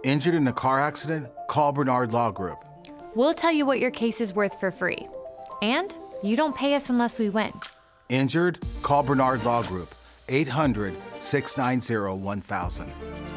Injured in a car accident? Call Bernard Law Group. We'll tell you what your case is worth for free. And you don't pay us unless we win. Injured? Call Bernard Law Group. 800-690-1000.